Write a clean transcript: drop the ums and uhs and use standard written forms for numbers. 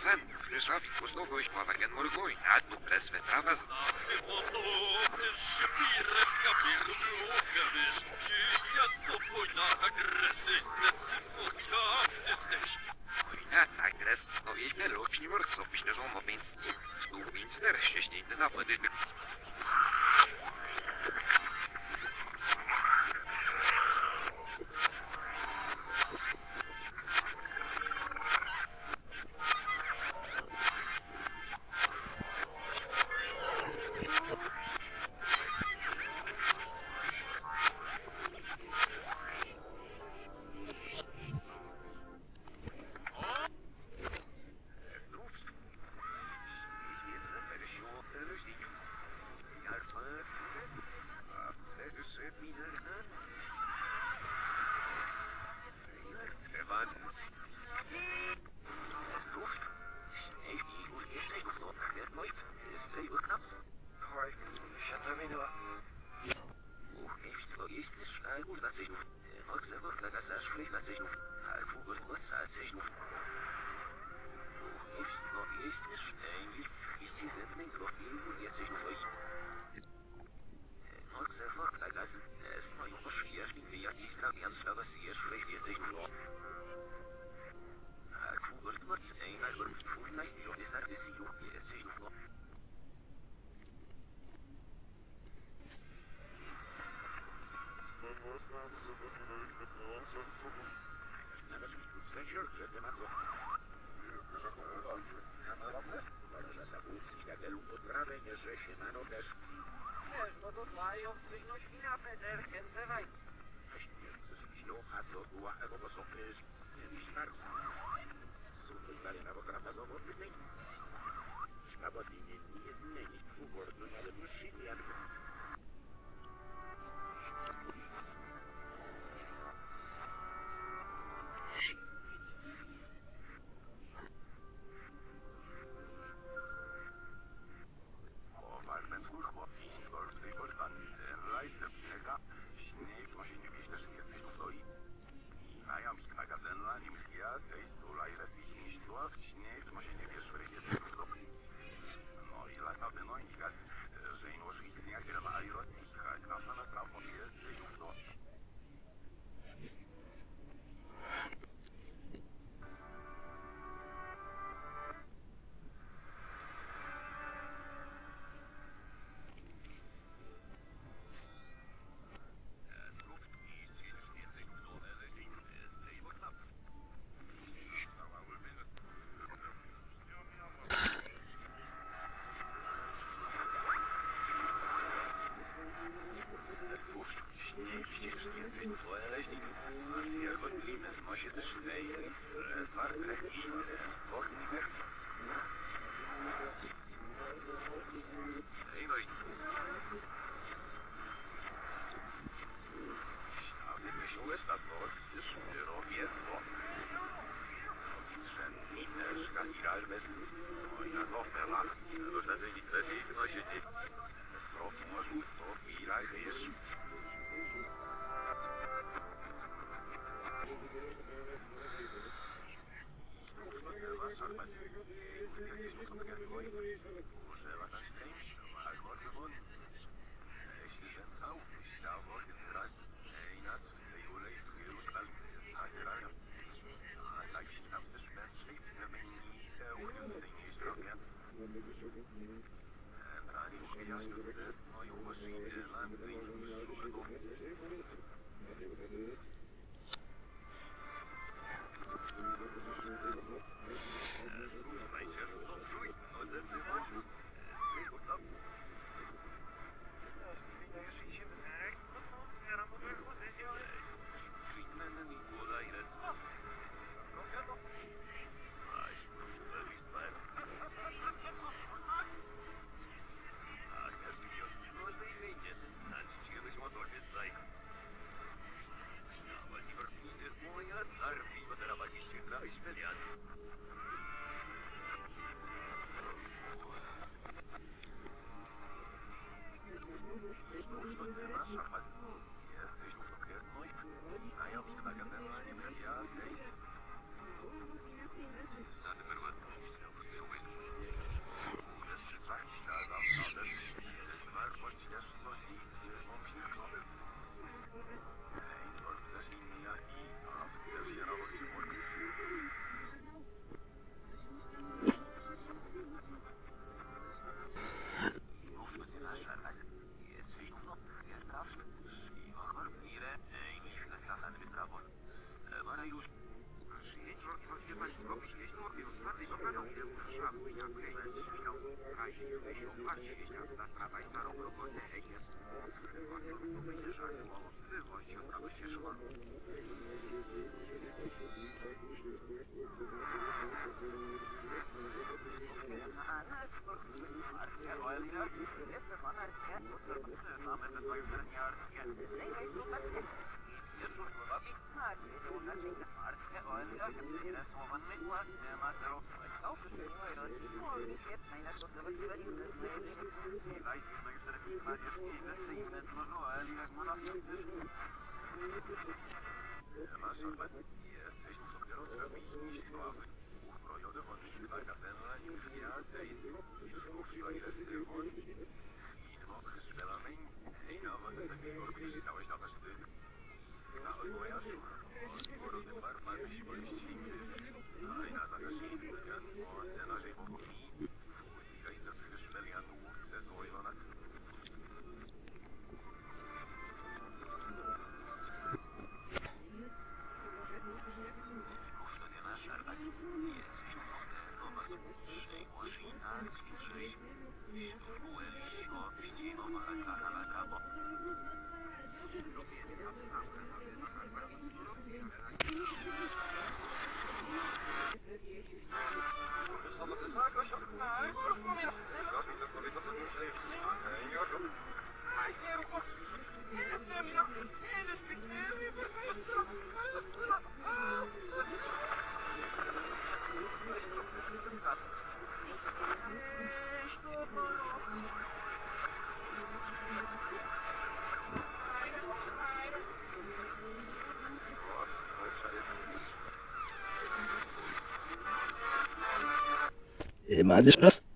sen, Krzyżowi Kusnowoś Pławagen Murguj, a tu preswe trawaz. Wojna, agres, no i melocznie murk, piśne żomo, więc tu więc nareszcie śnięty na wody. Szlafujnia kręci wino, kaźnie wysią, martw świeźnia, naprawaj starą robotę, hejnie. Rywator, pomyjesz jak słowo, wywoź się prawo ścieżko. Wahrscheinlich jesteś dopiero nicht drauf. Uchrojony von nicht kleiner Fenner, ja, seist, Schluffschleier, Silfon, Hitmo, Geschwellerming, Heina, von des Beziehung, stałeś na wesztyk. Skala moja szura, skoro wytwar pan siłości, Heina, das erschien, ten, o scenarze w ogóle, Fuzigaj, das Geschwellian, ze Säubernac. Madysz raz?